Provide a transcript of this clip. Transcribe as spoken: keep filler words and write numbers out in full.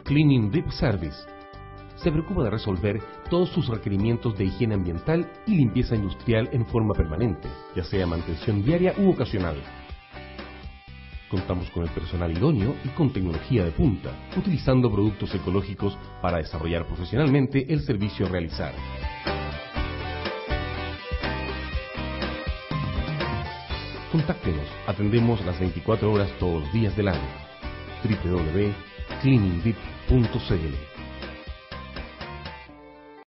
Cleaning Deep Service. Se preocupa de resolver todos sus requerimientos de higiene ambiental y limpieza industrial en forma permanente, ya sea mantención diaria u ocasional. Contamos con el personal idóneo y con tecnología de punta, utilizando productos ecológicos para desarrollar profesionalmente el servicio a realizar. Contáctenos, atendemos las veinticuatro horas todos los días del año. doble u doble u doble u punto cleaning deep punto c l